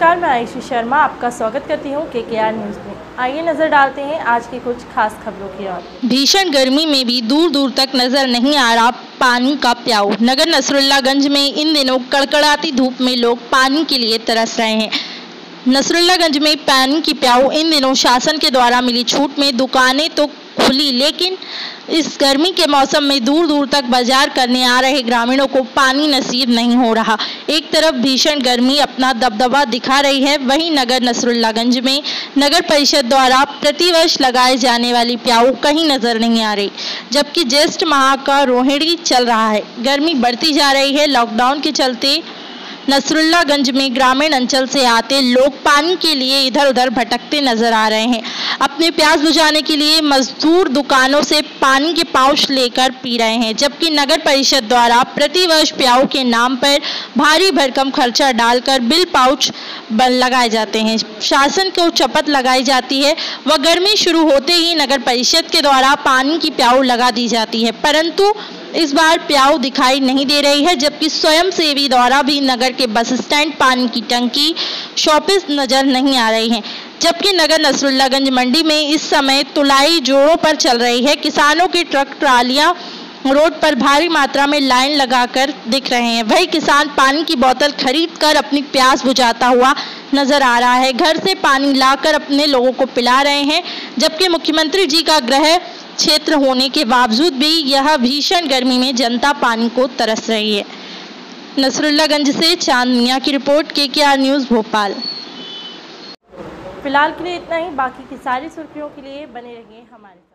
नमस्कार, मैं आयुषी शर्मा आपका स्वागत करती हूँ KKR न्यूज़ में। आइए नजर डालते हैं आज की कुछ खास खबरों की ओर। भीषण गर्मी में भी दूर दूर तक नजर नहीं आ रहा पानी का प्याऊ। नगर नसरुल्लागंज में इन दिनों कड़कड़ाती धूप में लोग पानी के लिए तरस रहे हैं। नसरुल्लागंज में पानी की प्याऊ इन दिनों शासन के द्वारा मिली छूट में दुकानें तो खुली, लेकिन इस गर्मी के मौसम में दूर दूर तक बाजार करने आ रहे ग्रामीणों को पानी नसीब नहीं हो रहा। एक तरफ भीषण गर्मी अपना दबदबा दिखा रही है, वहीं नगर नसरुल्लागंज में नगर परिषद द्वारा प्रतिवर्ष लगाए जाने वाली प्याऊ कहीं नजर नहीं आ रही, जबकि ज्येष्ठ माह का रोहिणी चल रहा है। गर्मी बढ़ती जा रही है। लॉकडाउन के चलते नसरुल्लागंज में ग्रामीण अंचल से आते लोग पानी के लिए इधर उधर भटकते नजर आ रहे हैं। अपने प्यास बुझाने के लिए मजदूर दुकानों से पानी के पाउच लेकर पी रहे हैं, जबकि नगर परिषद द्वारा प्रतिवर्ष प्याऊ के नाम पर भारी भरकम खर्चा डालकर बिल पाउच लगाए जाते हैं। शासन को चपत लगाई जाती है व गर्मी शुरू होते ही नगर परिषद के द्वारा पानी की प्याऊ लगा दी जाती है, परंतु इस बार प्याऊ दिखाई नहीं दे रही है। जबकि स्वयं सेवी द्वारा भी नगर के बस स्टैंड पानी की टंकी शॉपिस नजर नहीं आ रही हैं। जबकि नगर नसरुल्लागंज मंडी में इस समय तुलाई जोरों पर चल रही है। किसानों के ट्रक ट्रालियां रोड पर भारी मात्रा में लाइन लगाकर दिख रहे हैं। वही किसान पानी की बोतल खरीद कर अपनी प्यास बुझाता हुआ नजर आ रहा है। घर से पानी लाकर अपने लोगों को पिला रहे हैं, जबकि मुख्यमंत्री जी का गृह क्षेत्र होने के बावजूद भी यह भीषण गर्मी में जनता पानी को तरस रही है। नसरुल्लागंज से चांद मियां की रिपोर्ट, KKR न्यूज़ भोपाल। फिलहाल के लिए इतना ही। बाकी की सारी सुर्खियों के लिए बने रहिए हमारे साथ।